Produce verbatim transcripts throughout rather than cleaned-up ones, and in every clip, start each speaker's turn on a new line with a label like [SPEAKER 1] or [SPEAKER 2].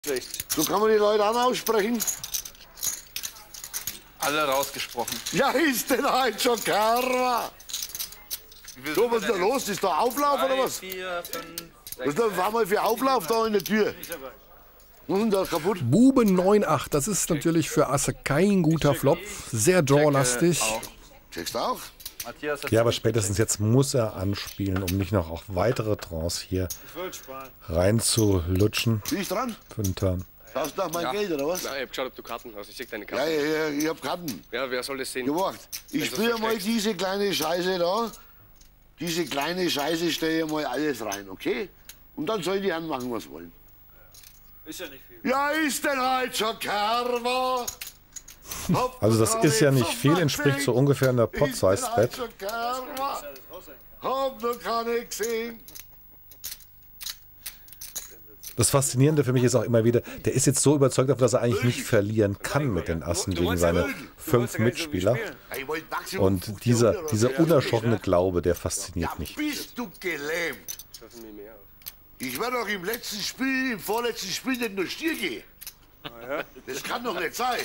[SPEAKER 1] So kann man die Leute auch aussprechen.
[SPEAKER 2] Alle rausgesprochen.
[SPEAKER 1] Ja, ist denn heute schon Karma? So, was ist da los? Ist da Auflauf
[SPEAKER 2] drei,
[SPEAKER 1] oder was?
[SPEAKER 2] vier, fünf,
[SPEAKER 1] Was ist da mal für Auflauf da in der Tür? Was ist denn da kaputt?
[SPEAKER 3] Buben neun acht, das ist natürlich für Asse kein guter Flop. Sehr drawlastig.
[SPEAKER 1] Checkst du auch?
[SPEAKER 2] Matthias hat
[SPEAKER 4] Ja, aber spätestens jetzt muss er anspielen, um nicht noch auch weitere Draws hier reinzulutschen
[SPEAKER 1] Bin ich dran?
[SPEAKER 4] für den Turn.
[SPEAKER 1] Brauchst du nach mein Geld oder was?
[SPEAKER 5] Ja, ich hab geschaut, ob du Karten hast. Ich sehe deine
[SPEAKER 1] Ja,
[SPEAKER 5] Karten.
[SPEAKER 1] ja, ja, ich hab Karten.
[SPEAKER 5] Ja, wer soll das sehen?
[SPEAKER 1] Gewacht. Ich
[SPEAKER 5] Wenn du
[SPEAKER 1] spiele
[SPEAKER 5] so
[SPEAKER 1] mal
[SPEAKER 5] steckst.
[SPEAKER 1] diese kleine Scheiße da. Diese kleine Scheiße stelle ich mal alles rein, okay? Und dann sollen die anmachen, was wollen.
[SPEAKER 6] Ist ja nicht viel.
[SPEAKER 1] Ja, ist denn halt schon Karma?
[SPEAKER 4] Also das ist ja nicht viel, entspricht so ungefähr einer Pot-Size-Bet.
[SPEAKER 1] Hab noch keine gesehen.
[SPEAKER 4] Das Faszinierende für mich ist auch immer wieder, der ist jetzt so überzeugt davon, dass er eigentlich nicht verlieren kann mit den Assen gegen seine fünf Mitspieler. Und dieser, dieser unerschrockene Glaube, der fasziniert mich.
[SPEAKER 1] Bist du gelähmt? Ich werde doch im letzten Spiel, im vorletzten Spiel nicht nur Stier gehen. Das kann doch nicht sein.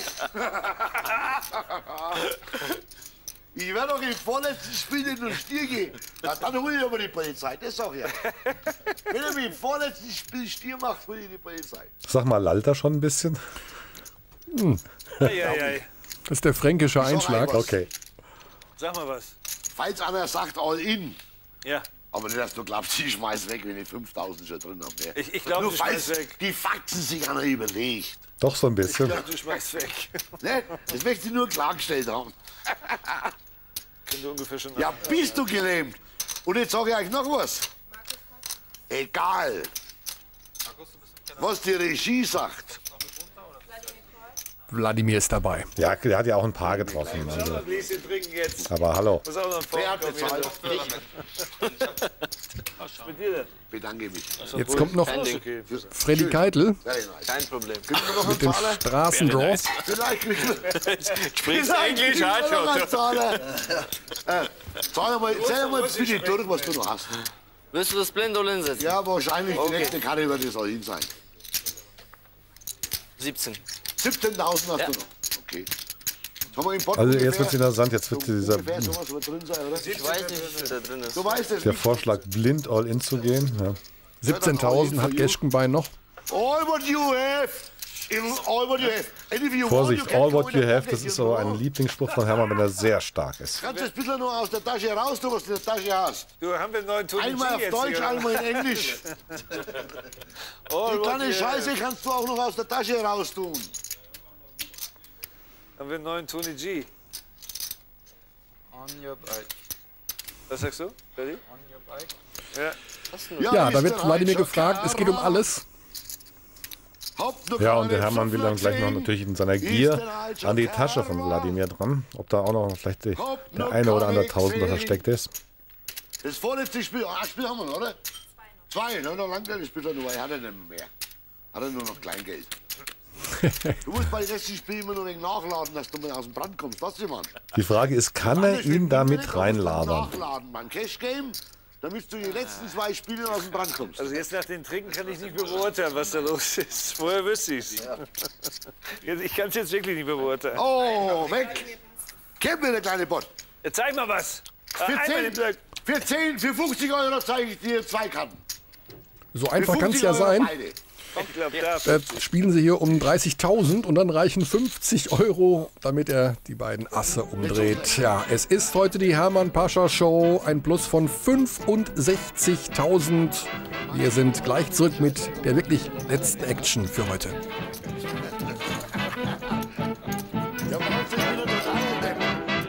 [SPEAKER 1] Ich werde doch im vorletzten Spiel nicht nur Stier gehen. Na, dann hole ich aber die Polizei, das sag ich ja. Wenn er mir im vorletzten Spiel Stier macht, hole ich die Polizei.
[SPEAKER 4] Sag mal, lallt er schon ein bisschen?
[SPEAKER 3] Hm.
[SPEAKER 6] Eieiei.
[SPEAKER 3] Das ist der fränkische Einschlag.
[SPEAKER 4] Okay.
[SPEAKER 6] Sag mal was.
[SPEAKER 1] Falls einer sagt all in,
[SPEAKER 6] Ja.
[SPEAKER 1] aber nicht, dass du glaubst, ich schmeiß weg, wenn ich fünftausend schon drin habe.
[SPEAKER 6] Ich, ich glaube,
[SPEAKER 1] Nur
[SPEAKER 6] du
[SPEAKER 1] falls
[SPEAKER 6] schmeißt weg.
[SPEAKER 1] die Fakten sich einer überlegt.
[SPEAKER 4] Doch so ein bisschen.
[SPEAKER 6] Ich glaube, du schmeißt weg.
[SPEAKER 1] Ne? Das möchte ich nur klargestellt haben.
[SPEAKER 6] Können du ungefähr schon
[SPEAKER 1] Ja, bist du gelähmt? Und jetzt sage ich euch noch was. Egal, was die Regie sagt.
[SPEAKER 3] Wladimir ist dabei.
[SPEAKER 4] Ja, der hat ja auch ein paar getroffen. Also.
[SPEAKER 6] ein Gläschen trinken jetzt.
[SPEAKER 4] Aber hallo.
[SPEAKER 6] Muss auch noch ein
[SPEAKER 1] Wer hat
[SPEAKER 6] Vorkommen
[SPEAKER 1] bezahlt?
[SPEAKER 6] hier. Was mit dir denn?
[SPEAKER 1] Bedanke mich.
[SPEAKER 3] Jetzt kommt noch
[SPEAKER 6] Okay.
[SPEAKER 3] Freddy Keitel
[SPEAKER 1] Very nice.
[SPEAKER 5] Kein Problem.
[SPEAKER 1] Kriegen wir noch
[SPEAKER 3] mit dem
[SPEAKER 1] einen Zahler?
[SPEAKER 3] Straßendraw.
[SPEAKER 1] Vielleicht kriegen wir,
[SPEAKER 6] Sprichst
[SPEAKER 1] vielleicht
[SPEAKER 6] Englisch,
[SPEAKER 1] kriegen wir noch
[SPEAKER 6] halt
[SPEAKER 1] einen Zahler. Äh, Zahl mal, zähl mal bitte durch, was du noch hast.
[SPEAKER 5] Willst du das blind oder hinsetzen?
[SPEAKER 1] Ja, wahrscheinlich die nächste Karte wird es auch hin sein.
[SPEAKER 5] siebzehn.
[SPEAKER 1] siebzehntausend hast
[SPEAKER 5] Ja.
[SPEAKER 1] du noch. Okay. Jetzt haben wir im Pott
[SPEAKER 4] Also jetzt
[SPEAKER 1] ungefähr-
[SPEAKER 4] wird es interessant, jetzt wird
[SPEAKER 1] so
[SPEAKER 4] dieser
[SPEAKER 1] ungefähr sowas wird drin sein, oder?
[SPEAKER 5] Ich weiß nicht, wie viel da drin ist.
[SPEAKER 1] Du weißt es
[SPEAKER 4] der
[SPEAKER 1] nicht.
[SPEAKER 4] Vorschlag, blind all in zu gehen. Ja.
[SPEAKER 3] siebzehntausend hat Geschkenbein noch.
[SPEAKER 1] All what you have. All what you have. And if you
[SPEAKER 4] Vorsicht,
[SPEAKER 1] want, you
[SPEAKER 4] all
[SPEAKER 1] can
[SPEAKER 4] what
[SPEAKER 1] go in
[SPEAKER 4] you
[SPEAKER 1] the
[SPEAKER 4] have,
[SPEAKER 1] pocket,
[SPEAKER 4] das ist
[SPEAKER 1] you
[SPEAKER 4] so
[SPEAKER 1] know.
[SPEAKER 4] ein Lieblingsspruch von Hermann, wenn er sehr stark ist.
[SPEAKER 1] Kannst du das bisschen noch aus der Tasche raus, du, was du in der Tasche hast?
[SPEAKER 6] Du, haben wir einen neuen Tony
[SPEAKER 1] Einmal
[SPEAKER 6] G
[SPEAKER 1] auf
[SPEAKER 6] jetzt
[SPEAKER 1] Deutsch,
[SPEAKER 6] hier?
[SPEAKER 1] einmal in Englisch.
[SPEAKER 6] Oh,
[SPEAKER 1] Die kleine
[SPEAKER 6] Gott, ja.
[SPEAKER 1] Scheiße kannst du auch noch aus der Tasche raus tun.
[SPEAKER 6] Haben wir einen neuen Tony G.
[SPEAKER 5] On your bike.
[SPEAKER 6] Was sagst du, Daddy?
[SPEAKER 5] On your bike.
[SPEAKER 6] Ja.
[SPEAKER 3] Ja,
[SPEAKER 1] ist
[SPEAKER 3] da wird
[SPEAKER 1] der
[SPEAKER 3] Wladimir
[SPEAKER 1] Heitscher
[SPEAKER 3] gefragt, es geht um
[SPEAKER 1] Karma.
[SPEAKER 3] alles.
[SPEAKER 1] Haupt noch
[SPEAKER 4] Ja,
[SPEAKER 1] keine
[SPEAKER 4] und der Hermann will dann gleich noch
[SPEAKER 1] Fünfler
[SPEAKER 4] natürlich in seiner
[SPEAKER 1] gesehen.
[SPEAKER 4] Gier
[SPEAKER 1] Ist der Heitscher
[SPEAKER 4] an die Tasche von
[SPEAKER 1] Karma.
[SPEAKER 4] Wladimir dran. Ob da auch noch vielleicht die,
[SPEAKER 1] Haupt
[SPEAKER 4] der
[SPEAKER 1] noch
[SPEAKER 4] eine oder andere
[SPEAKER 1] keine
[SPEAKER 4] Tausender
[SPEAKER 1] gesehen.
[SPEAKER 4] versteckt ist.
[SPEAKER 1] Das vorletzte Spiel, ein Spiel haben wir noch, oder? Zwei, ne? Noch lange das Spiel noch, weil er hat er nicht mehr. Hat er nur noch Kleingeld. Du musst bei den letzten Spielen immer nur ein wenig nachladen, dass du mal aus dem Brand kommst. Was du, Mann?
[SPEAKER 4] Die Frage ist, kann er ihn da mit reinlabern?
[SPEAKER 1] Nachladen beim Cash Game, damit du die letzten zwei Spiele aus dem Brand kommst.
[SPEAKER 6] Also jetzt nach den Trinken kann ich nicht mehr beurteilen, was da los ist. Vorher wüsste ich es. Ich kann es jetzt wirklich nicht mehr beurteilen.
[SPEAKER 1] Oh, weg! Kennt mir der kleine Bot.
[SPEAKER 6] Jetzt zeig mal was.
[SPEAKER 1] Für
[SPEAKER 6] Einmal den
[SPEAKER 1] zehn,
[SPEAKER 6] Blöck.
[SPEAKER 1] für zehn, für fünfzig Euro zeige ich dir zwei Karten.
[SPEAKER 3] So
[SPEAKER 1] Für
[SPEAKER 3] einfach kann es
[SPEAKER 1] fünfzig
[SPEAKER 3] ja
[SPEAKER 1] Euro
[SPEAKER 3] sein.
[SPEAKER 1] beide.
[SPEAKER 6] Ich glaube, da.
[SPEAKER 3] Äh, spielen sie hier um dreißigtausend und dann reichen fünfzig Euro, damit er die beiden Asse umdreht. Ja, es ist heute die Hermann Pascha Show, ein Plus von fünfundsechzigtausend. Wir sind gleich zurück mit der wirklich letzten Action für heute.
[SPEAKER 1] Ja, aber hast du wieder total entdeckt.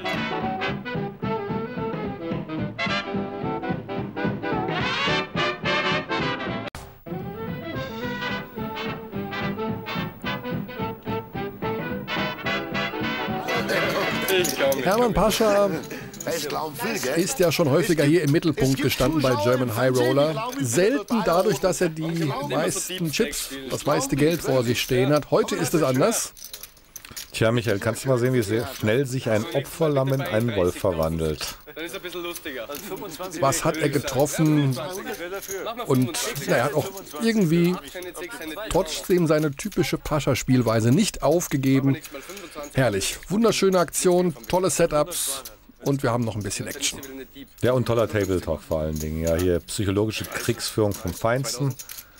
[SPEAKER 3] Hermann Pascha
[SPEAKER 1] Es glauben viel, gell?
[SPEAKER 3] ist ja schon häufiger hier im Mittelpunkt gestanden bei German High Roller. Selten dadurch, dass er die meisten Chips, das meiste Geld vor sich stehen hat. Heute ist es anders.
[SPEAKER 4] Tja, Michael, kannst du mal sehen, wie sehr schnell sich ein Opferlamm in einen Wolf verwandelt?
[SPEAKER 5] Dann ist er ein bisschen lustiger.
[SPEAKER 6] Also fünfundzwanzig
[SPEAKER 3] Was hat er getroffen?
[SPEAKER 6] wäre dafür.
[SPEAKER 3] Und naja, er hat auch irgendwie trotzdem seine typische Pascha-Spielweise nicht aufgegeben. Herrlich. Wunderschöne Aktion, tolle Setups und wir haben noch ein bisschen Action.
[SPEAKER 4] Ja, und toller Tabletop vor allen Dingen. Ja, hier psychologische Kriegsführung vom Feinsten.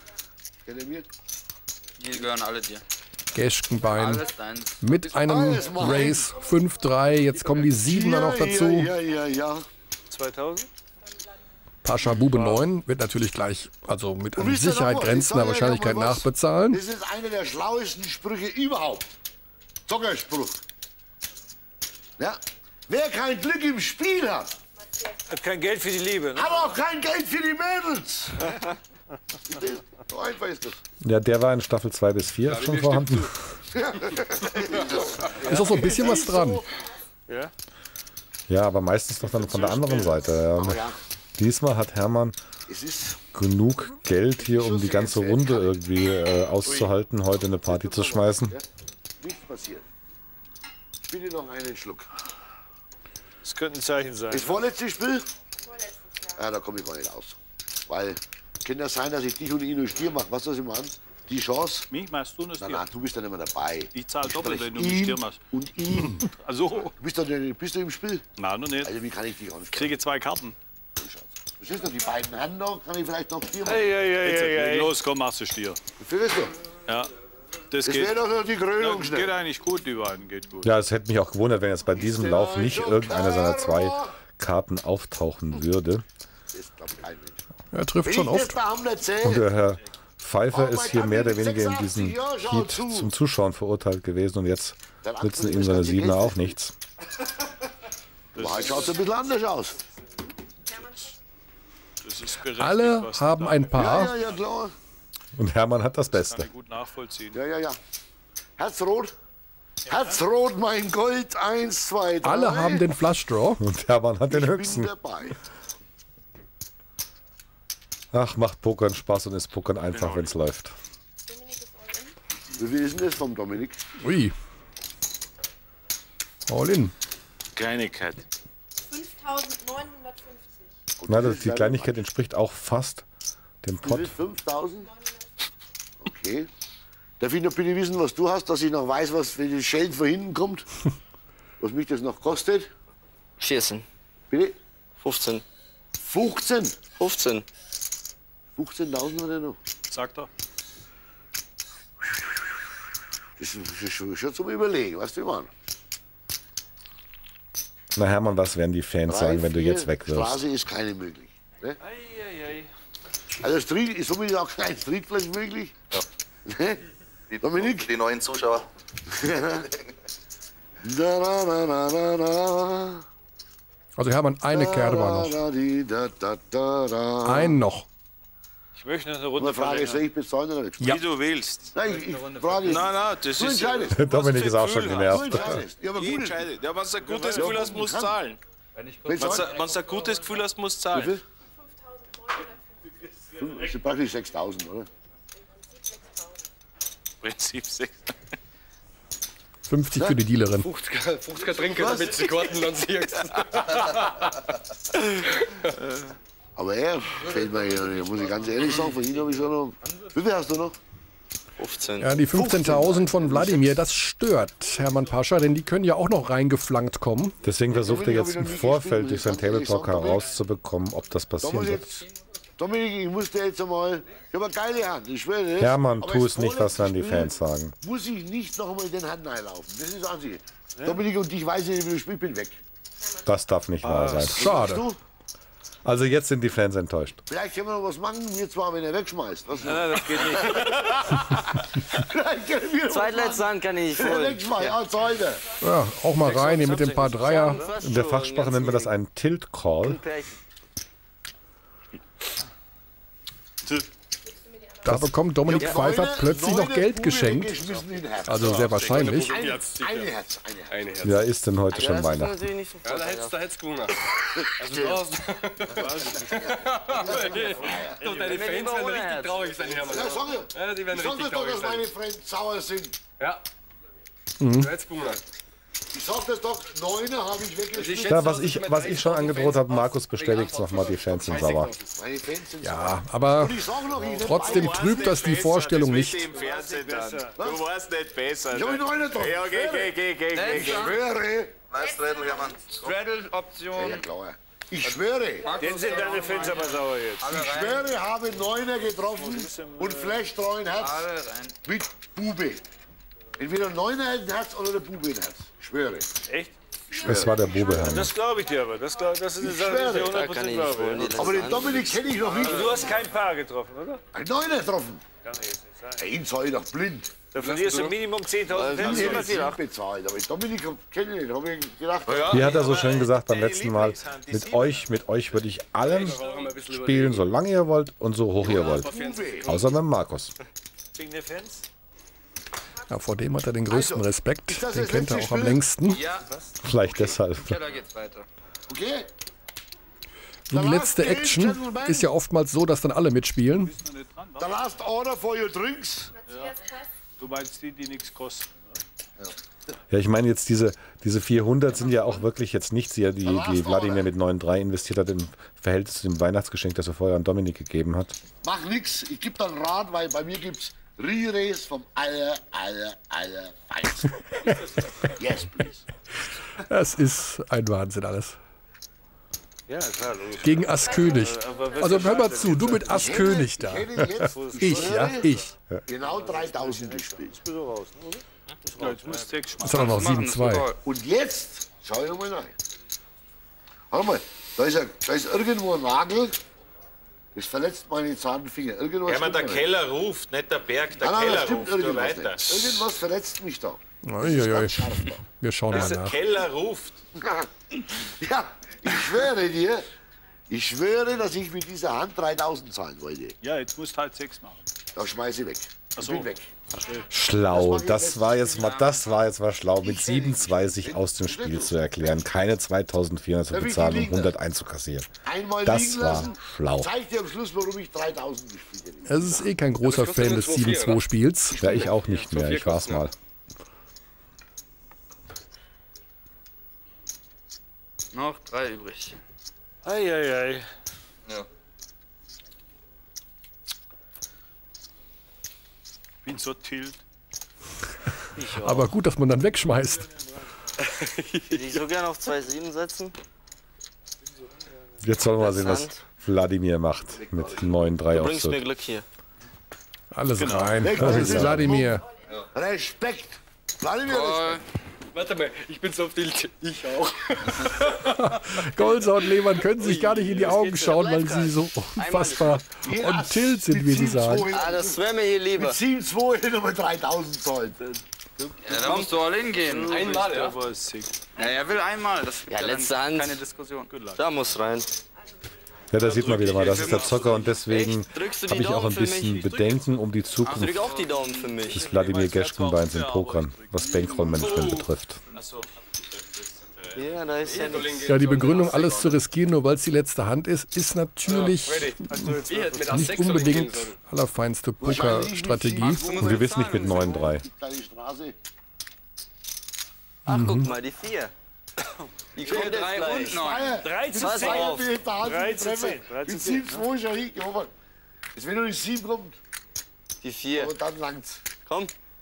[SPEAKER 2] Die gehören alle dir.
[SPEAKER 3] Geschkenbein
[SPEAKER 2] Alles deins.
[SPEAKER 3] mit einem
[SPEAKER 1] Alles mein.
[SPEAKER 3] Race fünf drei. Jetzt kommen die Siebener noch dazu.
[SPEAKER 1] Ja, ja, ja, ja.
[SPEAKER 6] zweitausend?
[SPEAKER 3] Pascha Bube neun wird natürlich gleich, also mit an
[SPEAKER 1] wisst ihr
[SPEAKER 3] Sicherheit
[SPEAKER 1] noch was? Ich
[SPEAKER 3] grenzender
[SPEAKER 1] sag euch
[SPEAKER 3] Wahrscheinlichkeit
[SPEAKER 1] noch mal was.
[SPEAKER 3] nachbezahlen.
[SPEAKER 1] Das ist einer der schlauesten Sprüche überhaupt. Zockerspruch. Ja. Wer kein Glück im Spiel hat,
[SPEAKER 6] Hat kein Geld für die Liebe, ne?
[SPEAKER 1] hat auch kein Geld für die Mädels. So einfach ist das.
[SPEAKER 4] Ja, der war in Staffel zwei bis vier schon vorhanden.
[SPEAKER 3] Ist auch so ein bisschen was dran.
[SPEAKER 6] Ja?
[SPEAKER 4] Ja, aber meistens doch dann von der anderen Seite. Ja.
[SPEAKER 1] Ja,
[SPEAKER 4] Diesmal hat Hermann
[SPEAKER 1] es ist
[SPEAKER 4] genug Geld hier, um die ganze Runde irgendwie äh, auszuhalten, heute eine Party zu schmeißen.
[SPEAKER 1] nichts passiert. Bitte noch einen Schluck.
[SPEAKER 6] Das könnte ein Zeichen sein.
[SPEAKER 1] Das vorletzte Spiel? Ja, da komme ich gar nicht aus. Weil, kann das sein, dass ich dich und ihn nur Stier mache? Was das immer an? Die Chance?
[SPEAKER 7] Mich machst du das
[SPEAKER 1] Nein,
[SPEAKER 7] Stier.
[SPEAKER 1] nein, du bist dann immer dabei.
[SPEAKER 7] Ich zahle doppelt,
[SPEAKER 1] spreche
[SPEAKER 7] wenn du mich Stier
[SPEAKER 1] ihn
[SPEAKER 7] machst.
[SPEAKER 1] und ihn.
[SPEAKER 7] Also,
[SPEAKER 1] Du bist, doch, nicht- bist du im Spiel?
[SPEAKER 7] nein, noch nicht.
[SPEAKER 1] Also, wie kann ich dich ansprechen?
[SPEAKER 7] Ich kriege zwei Karten.
[SPEAKER 1] Was ist doch die beiden Hände noch? Kann ich vielleicht noch Stier machen?
[SPEAKER 6] Hey, hey, hey,
[SPEAKER 7] Jetzt,
[SPEAKER 6] hey, hey.
[SPEAKER 7] los, komm, machst du Stier.
[SPEAKER 1] Findest du?
[SPEAKER 7] Ja, das
[SPEAKER 1] Das
[SPEAKER 7] geht.
[SPEAKER 1] wäre doch noch die Krönung
[SPEAKER 7] Ja,
[SPEAKER 1] schnell.
[SPEAKER 7] geht eigentlich gut, die beiden, geht gut.
[SPEAKER 4] Ja, es hätte mich auch gewundert, wenn jetzt bei diesem Lauf nicht irgendeine seiner zwei Karten auftauchen würde.
[SPEAKER 1] Das glaubt kein Mensch.
[SPEAKER 3] Er trifft
[SPEAKER 1] Wenn
[SPEAKER 3] schon
[SPEAKER 1] ich das
[SPEAKER 3] oft.
[SPEAKER 1] da am
[SPEAKER 4] Und
[SPEAKER 1] erzähle,
[SPEAKER 4] der Herr Pfeiffer
[SPEAKER 1] Oh,
[SPEAKER 4] ist
[SPEAKER 1] man
[SPEAKER 4] hier
[SPEAKER 1] kann
[SPEAKER 4] mehr oder
[SPEAKER 1] mit
[SPEAKER 4] weniger in
[SPEAKER 1] sechsundachtzig
[SPEAKER 4] diesem
[SPEAKER 1] Jahren schon
[SPEAKER 4] Heat
[SPEAKER 1] zu.
[SPEAKER 4] zum Zuschauen verurteilt gewesen und jetzt
[SPEAKER 1] Dann
[SPEAKER 4] nützen
[SPEAKER 1] antwortet
[SPEAKER 4] ihm
[SPEAKER 1] das
[SPEAKER 4] seine
[SPEAKER 1] ganze
[SPEAKER 4] Siebener
[SPEAKER 1] Geld
[SPEAKER 4] auch nichts.
[SPEAKER 1] aber heute schaut es ein bisschen anders aus.
[SPEAKER 7] Das ist berechtigt,
[SPEAKER 3] Alle
[SPEAKER 7] was
[SPEAKER 3] haben
[SPEAKER 7] da-
[SPEAKER 3] ein
[SPEAKER 1] Ja,
[SPEAKER 3] Paar.
[SPEAKER 1] ja, ja, klar.
[SPEAKER 4] Und Hermann hat das
[SPEAKER 7] Kann
[SPEAKER 4] Beste.
[SPEAKER 7] ich gut nachvollziehen.
[SPEAKER 1] Ja, ja, ja. Herzrot. Herzrot, mein Gold. Eins, zwei, drei.
[SPEAKER 3] Alle haben den Flush Draw.
[SPEAKER 4] Und Hermann hat den
[SPEAKER 1] Ich bin
[SPEAKER 4] höchsten.
[SPEAKER 1] dabei.
[SPEAKER 4] Ach, macht Pokern Spaß und ist Pokern einfach, wenn es läuft.
[SPEAKER 1] Wie viel ist denn das vom Dominik?
[SPEAKER 3] Ui. All in.
[SPEAKER 7] Kleinigkeit.
[SPEAKER 8] fünftausendneunhundertfünfzig.
[SPEAKER 4] Na, das, die Kleinigkeit entspricht auch fast dem
[SPEAKER 1] Wie
[SPEAKER 4] Pott.
[SPEAKER 1] viel? fünftausend? Okay. Darf ich noch bitte wissen, was du hast, dass ich noch weiß, was, wenn das Schellen von hinten kommt? Was mich das noch kostet?
[SPEAKER 5] vierzehn.
[SPEAKER 1] Bitte?
[SPEAKER 5] fünfzehn.
[SPEAKER 1] fünfzehn.
[SPEAKER 5] fünfzehn.
[SPEAKER 1] fünfzehntausend hat er noch.
[SPEAKER 7] Sagt er.
[SPEAKER 1] Das ist schon, schon zum Überlegen, weißt du, Mann.
[SPEAKER 4] Na Hermann, was werden die Fans
[SPEAKER 1] Drei,
[SPEAKER 4] sagen, wenn du
[SPEAKER 1] vier,
[SPEAKER 4] jetzt weg wirst?
[SPEAKER 1] Straße ist keine möglich. Ne? Also Street ist somit auch kein Streetflash möglich. Ja. Dominik?
[SPEAKER 2] Die neuen Zuschauer.
[SPEAKER 1] Da, da, da, da, da, da.
[SPEAKER 3] Also Hermann, eine Karte war noch.
[SPEAKER 1] Da, di, da, da, da, da.
[SPEAKER 3] Ein noch.
[SPEAKER 6] Ich möchte noch eine
[SPEAKER 1] Und
[SPEAKER 6] Runde
[SPEAKER 1] die Frage ist, soll
[SPEAKER 6] verlängern.
[SPEAKER 1] ich bezahlen oder nicht?
[SPEAKER 3] Ja.
[SPEAKER 7] Wie du willst.
[SPEAKER 1] Nein, ich, ich frage.
[SPEAKER 7] Nein, nein, das
[SPEAKER 1] Du
[SPEAKER 7] ist.
[SPEAKER 1] entscheidest.
[SPEAKER 4] Dominik ist auch schon
[SPEAKER 7] Gefühl
[SPEAKER 1] Du
[SPEAKER 4] genervt.
[SPEAKER 1] entscheidest. Ja, aber
[SPEAKER 7] Ich
[SPEAKER 1] gut.
[SPEAKER 7] entscheide. Ja, wenn du ein gutes
[SPEAKER 1] Ja,
[SPEAKER 7] Gefühl hast, musst du
[SPEAKER 1] kann.
[SPEAKER 7] zahlen.
[SPEAKER 1] Wenn
[SPEAKER 7] Wenn du ein gutes Gefühl hast, musst du
[SPEAKER 1] Wie
[SPEAKER 7] zahlen.
[SPEAKER 1] viel? Das sind praktisch sechstausend, oder?
[SPEAKER 7] Prinzip sechs.
[SPEAKER 3] fünfzig für die Dealerin.
[SPEAKER 5] fünfziger, fünfziger Trinken, damit sie Karten dann siehst.
[SPEAKER 1] Aber er fällt mir hier, muss ich ganz ehrlich sagen, von ihm habe ich schon noch. Wie viel hast du noch?
[SPEAKER 5] fünfzehn.
[SPEAKER 3] Ja, die fünfzehntausend von Wladimir, das stört Hermann Pascha, denn die können ja auch noch reingeflankt kommen.
[SPEAKER 4] Deswegen versucht er
[SPEAKER 1] Dominik
[SPEAKER 4] jetzt
[SPEAKER 1] hab
[SPEAKER 4] im
[SPEAKER 1] ich noch nie
[SPEAKER 4] Vorfeld durch
[SPEAKER 1] gespielt,
[SPEAKER 4] sein
[SPEAKER 1] muss ich ganz
[SPEAKER 4] Tabletop
[SPEAKER 1] ehrlich sagen,
[SPEAKER 4] herauszubekommen, ob das
[SPEAKER 1] Da
[SPEAKER 4] passieren
[SPEAKER 1] muss
[SPEAKER 4] wird.
[SPEAKER 1] jetzt. Dominik, ich muss dir jetzt einmal. Ich habe eine geile Hand, ich schwöre dir.
[SPEAKER 4] Hermann,
[SPEAKER 1] Aber
[SPEAKER 4] tu
[SPEAKER 1] das
[SPEAKER 4] es nicht, was dann die
[SPEAKER 1] vorletzte
[SPEAKER 4] Fans sagen.
[SPEAKER 1] Spiel Muss ich nicht noch einmal den Hand einlaufen. Das ist das Einzige. Dominik und ich weiß nicht, wie du spielst, ich bin weg.
[SPEAKER 4] Das darf nicht wahr sein.
[SPEAKER 3] Schade.
[SPEAKER 1] Du?
[SPEAKER 4] Also jetzt sind die Fans enttäuscht.
[SPEAKER 1] Vielleicht können wir noch was machen, wir zwar, wenn er wegschmeißt. Was
[SPEAKER 6] Nein, das geht nicht.
[SPEAKER 1] Vielleicht können wir noch was
[SPEAKER 5] Zweitletzte Hand kann ich
[SPEAKER 1] machen. Wenn er
[SPEAKER 5] voll.
[SPEAKER 1] wegschmeißt, als heute.
[SPEAKER 3] Ja, auch mal rein hier mit dem paar Dreier.
[SPEAKER 4] In der Fachsprache nennt man das einen Tilt-Call.
[SPEAKER 3] Da bekommt Dominik
[SPEAKER 1] Ja,
[SPEAKER 3] Pfeiffer
[SPEAKER 1] neune-
[SPEAKER 3] plötzlich noch
[SPEAKER 1] neune
[SPEAKER 3] Geld
[SPEAKER 1] Buben
[SPEAKER 3] geschenkt.
[SPEAKER 1] weggeschmissen in Herz.
[SPEAKER 3] Also sehr wahrscheinlich.
[SPEAKER 1] Eine, eine Herz, eine Herz.
[SPEAKER 2] Eine Herz.
[SPEAKER 4] Ja, ist denn heute schon
[SPEAKER 5] Das ist
[SPEAKER 4] Weihnachten?
[SPEAKER 5] natürlich nicht so
[SPEAKER 2] Ja, da
[SPEAKER 5] voll.
[SPEAKER 2] hättest da hättest du gewonnen. Also du hast. Doch, deine Fans werden richtig traurig sein, Hermann.
[SPEAKER 1] Ja, sag ich.
[SPEAKER 2] Ja, die werden
[SPEAKER 1] Sag
[SPEAKER 2] richtig
[SPEAKER 1] mir doch,
[SPEAKER 2] traurig
[SPEAKER 1] dass
[SPEAKER 2] sein.
[SPEAKER 1] meine Friends sauer sind.
[SPEAKER 2] Ja. Du hättest gewonnen.
[SPEAKER 1] Ich sag das doch, Neuner habe ich weggeschmissen.
[SPEAKER 4] Ja, was ich, was ich schon angedroht habe, Markus bestätigt es nochmal, die Fans sind sauer.
[SPEAKER 1] Meine Fans sind
[SPEAKER 3] Ja, aber
[SPEAKER 1] Und ich sag noch, ich
[SPEAKER 3] trotzdem trübt das die Vorstellung nicht.
[SPEAKER 6] Du warst nicht besser.
[SPEAKER 1] Ich habe einen Neuner drauf.
[SPEAKER 6] Ja, geh, geh, geh, geh, geh.
[SPEAKER 1] Ich schwöre.
[SPEAKER 2] Straddle, ja Mann. Straddle-Option.
[SPEAKER 1] Ja, klar. Ich schwöre.
[SPEAKER 6] Jetzt sind deine Fans aber sauer jetzt.
[SPEAKER 1] Ich schwöre, habe Neuner getroffen und Flash treuen Herz
[SPEAKER 2] Alle rein.
[SPEAKER 1] mit Bube. Entweder Neuner ein Herz oder der Bube ein Herz. Ich schwöre.
[SPEAKER 6] Echt?
[SPEAKER 4] Es war der Bube, Herr.
[SPEAKER 6] Das glaube ich dir aber. Das, glaub, das ist eine Sache, die ich
[SPEAKER 1] schwöre.
[SPEAKER 6] hundert Prozent glaube.
[SPEAKER 1] Aber den Dominik kenne ich noch nicht.
[SPEAKER 6] Du hast kein Paar getroffen, oder?
[SPEAKER 1] Ein Neuner getroffen.
[SPEAKER 6] Kann ich jetzt nicht sein.
[SPEAKER 1] Ihn sah ich doch blind.
[SPEAKER 6] Da verlierst du Minimum zehntausend Fans.
[SPEAKER 1] Ich habe sieben bezahlt, aber Dominik kenne ich nicht. Habe ich gedacht,
[SPEAKER 4] Wie hat er so schön gesagt beim letzten Mal? Mit euch, mit euch würde ich allen spielen, solange ihr wollt und so hoch ihr wollt. Außer mit Markus.
[SPEAKER 6] Wegen der Fans?
[SPEAKER 3] Ja, vor dem hat er den größten
[SPEAKER 1] Also,
[SPEAKER 3] Respekt.
[SPEAKER 1] ist das
[SPEAKER 3] Den
[SPEAKER 1] das
[SPEAKER 3] kennt er
[SPEAKER 1] letzte
[SPEAKER 3] auch am
[SPEAKER 1] Spiel?
[SPEAKER 3] längsten.
[SPEAKER 2] Ja,
[SPEAKER 4] Vielleicht deshalb.
[SPEAKER 2] ja, da geht's weiter.
[SPEAKER 1] okay.
[SPEAKER 3] So, die letzte Action ist ja oftmals so, dass dann alle mitspielen.
[SPEAKER 1] The last order for your drinks.
[SPEAKER 6] Du meinst die, die nichts kosten.
[SPEAKER 4] Ja, ich meine jetzt diese, diese vierhundert sind ja auch wirklich jetzt nichts, die, die, die Wladimir mit neun drei investiert hat im Verhältnis zu dem Weihnachtsgeschenk, das er vorher an Dominik gegeben hat.
[SPEAKER 1] Mach nix. Ich gebe dann Rat, weil bei mir gibt's Re-Race vom aller, aller, aller Feinsten. Yes, please.
[SPEAKER 3] Das ist ein Wahnsinn alles.
[SPEAKER 6] Ja, klar, logisch.
[SPEAKER 3] Gegen Ass König.
[SPEAKER 6] Aber was
[SPEAKER 3] Also
[SPEAKER 6] ist
[SPEAKER 3] hör mal
[SPEAKER 6] schade,
[SPEAKER 3] zu, du mit Ass König da.
[SPEAKER 1] Ich hätte jetzt
[SPEAKER 3] Ich, ja, ich.
[SPEAKER 1] genau dreitausend gespielt.
[SPEAKER 6] du so raus, oder? Ja, jetzt musst du sechs
[SPEAKER 3] Das hat auch noch sieben zwei.
[SPEAKER 1] Und jetzt, schau ich mal rein. Warte mal, da ist, ein, da ist irgendwo ein Nagel. Das verletzt meine zarten Finger. Irgendwas
[SPEAKER 8] Ja, man, der
[SPEAKER 1] stimmt nicht.
[SPEAKER 8] Keller ruft, nicht der Berg, der
[SPEAKER 1] Nein, nein, da
[SPEAKER 8] Keller
[SPEAKER 1] stimmt
[SPEAKER 8] ruft. Du
[SPEAKER 1] irgendwas
[SPEAKER 8] weiter.
[SPEAKER 1] nicht. Irgendwas verletzt mich da.
[SPEAKER 3] Uiuiui.
[SPEAKER 1] Scharf da.
[SPEAKER 3] Wir schauen mal
[SPEAKER 8] Der
[SPEAKER 3] nach.
[SPEAKER 8] Keller ruft.
[SPEAKER 1] Ja, ich schwöre dir, ich schwöre, dass ich mit dieser Hand dreitausend zahlen wollte.
[SPEAKER 6] Ja, jetzt musst du halt sechs machen.
[SPEAKER 1] Da schmeiße ich weg. Ich bin weg.
[SPEAKER 4] Schlau, das war jetzt mal, das war jetzt mal schlau, mit sieben zwei sich aus dem Spiel zu erklären, keine zweitausendvierhundert zu bezahlen und hundert einzukassieren.
[SPEAKER 1] Einmal
[SPEAKER 4] Das
[SPEAKER 1] liegen
[SPEAKER 4] war
[SPEAKER 1] lassen.
[SPEAKER 4] schlau.
[SPEAKER 1] Zeig dir am Schluss, warum ich dreitausend gespielt habe.
[SPEAKER 3] Es ist eh kein großer Fan des sieben zwei Spiels.
[SPEAKER 4] Ja, ich auch nicht mehr, ich war's mal.
[SPEAKER 2] Noch drei übrig.
[SPEAKER 6] Eieiei.
[SPEAKER 2] Ja.
[SPEAKER 6] Ich bin so tilt.
[SPEAKER 3] Aber gut, dass man dann wegschmeißt.
[SPEAKER 5] Ich so gerne auf zwei sieben setzen.
[SPEAKER 4] Jetzt sollen wir mal sehen, was Wladimir macht mit neun drei
[SPEAKER 5] Du
[SPEAKER 4] auf
[SPEAKER 5] bringst mir
[SPEAKER 4] Sylt.
[SPEAKER 5] Glück hier.
[SPEAKER 3] Alles rein.
[SPEAKER 1] Weg,
[SPEAKER 3] Das
[SPEAKER 1] weg,
[SPEAKER 3] ist
[SPEAKER 1] weg.
[SPEAKER 3] Wladimir.
[SPEAKER 1] Respekt. Wladimir, Respekt.
[SPEAKER 2] Warte mal, ich bin so auf die... Ich auch.
[SPEAKER 3] Golser und Lehmann können sich gar nicht in die Augen schauen, weil sie so unfassbar und tilt sind, wie sie sagen.
[SPEAKER 5] Ah, das wäre mir hier lieber.
[SPEAKER 1] Mit sieben zwei hätte nochmal dreitausend zahlen.
[SPEAKER 2] Ja, da musst du all in gehen.
[SPEAKER 6] Einmal, ja? Aber sick.
[SPEAKER 2] Ja, er will einmal. Das
[SPEAKER 5] Ja,
[SPEAKER 2] dann
[SPEAKER 5] letzte Hand.
[SPEAKER 2] Keine Diskussion.
[SPEAKER 5] Da muss rein.
[SPEAKER 4] Ja, da sieht man wieder mal, das ist der Zocker und deswegen
[SPEAKER 5] Echt? Drückst du die
[SPEAKER 4] habe ich auch
[SPEAKER 5] Daumen
[SPEAKER 4] ein
[SPEAKER 5] für
[SPEAKER 4] bisschen
[SPEAKER 5] mich?
[SPEAKER 4] Bedenken um die
[SPEAKER 5] Drück
[SPEAKER 4] Zukunft
[SPEAKER 5] auch die Daumen für mich.
[SPEAKER 4] des Wladimir Geschkenbeins im Pokern, was Bankroll-Management betrifft.
[SPEAKER 5] Ja, da ist ja nichts.
[SPEAKER 3] Ja, die Begründung, alles zu riskieren, nur weil es die letzte Hand ist, ist natürlich nicht unbedingt allerfeinste Pokerstrategie.
[SPEAKER 4] Und gewiss nicht mit neun drei.
[SPEAKER 1] Kleine Straße.
[SPEAKER 5] Ach, guck mal, die vier. Die kommt jetzt
[SPEAKER 2] drei
[SPEAKER 5] gleich.
[SPEAKER 2] und neun.
[SPEAKER 6] dreizehn
[SPEAKER 5] Pass
[SPEAKER 6] zehn.
[SPEAKER 5] auf.
[SPEAKER 6] dreizehn zehn.
[SPEAKER 1] Mit sieben zwei schon hingekommen. Jetzt wenn du nicht sieben kommt,
[SPEAKER 5] Die vier.
[SPEAKER 1] und dann langt's.
[SPEAKER 5] Komm.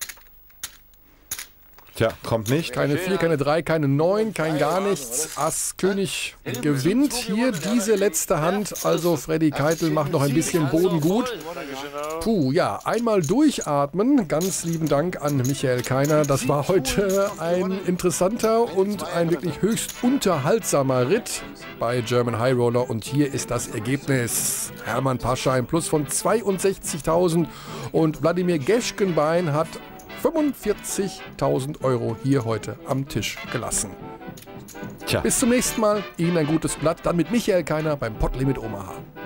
[SPEAKER 4] Tja, kommt nicht.
[SPEAKER 3] Keine vier, keine drei, keine neun, kein gar nichts. Ass König gewinnt hier diese letzte Hand. Also Freddy Keitel macht noch ein bisschen Boden gut. Puh, ja, einmal durchatmen. Ganz lieben Dank an Michael Keiner. Das war heute ein interessanter und ein wirklich höchst unterhaltsamer Ritt bei German High Roller. Und hier ist das Ergebnis. Hermann Pascha ein Plus von zweiundsechzigtausend und Wladimir Geschkenbein hat fünfundvierzigtausend Euro hier heute am Tisch gelassen.
[SPEAKER 4] Tja.
[SPEAKER 3] Bis zum nächsten Mal. Ihnen ein gutes Blatt. Dann mit Michael Keiner beim Potlimit Omaha.